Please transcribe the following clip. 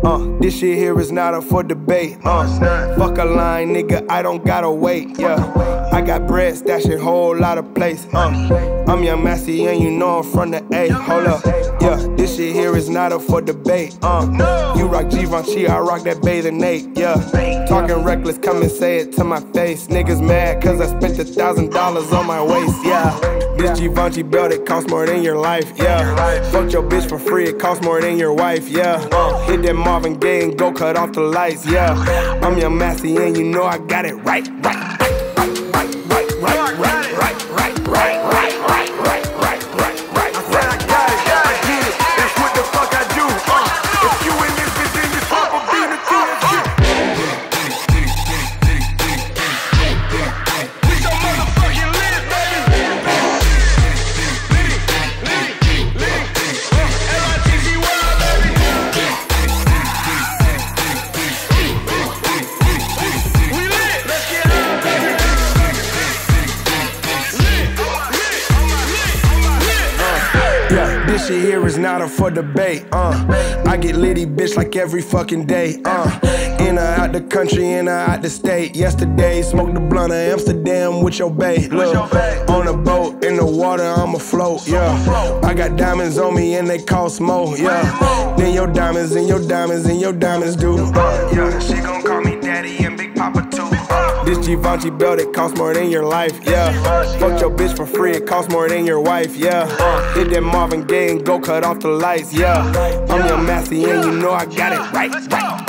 This shit here is not up for debate. Fuck a line, nigga, I don't gotta wait. Yeah, I got bread stashing whole lot of place. I'm Young Massey and you know I'm from the A. Hold up, yeah, this shit here is not up for debate. You rock Givenchy, I rock that bathing Nate. Yeah, talking reckless, come and say it to my face. Niggas mad cause I spent $1,000 on my waist. Yeah, this Givenchy belt, it costs more than your life. Yeah, fuck your bitch for free, it costs more than your wife. Yeah, hit that Marvin Gaye and go cut off the lights. Yeah, I'm Young Massey and you know I got it right. This shit here is not up for debate. I get litty, bitch, like every fucking day. In or out the country, in or out the state. Yesterday, smoked the blunt of Amsterdam with your bae. Look, on a boat, in the water, I'm afloat. Yeah, I got diamonds on me and they cost more. Yeah, then your diamonds and your diamonds and your diamonds do. Yeah, she gon' call me daddy and Big Papa too. This Givenchy belt, it costs more than your life. Yeah, fuck your bitch for free, it costs more than your wife. Yeah, hit that Marvin Gaye and go cut off the lights. Yeah, I'm Young Massey and you know I got it right.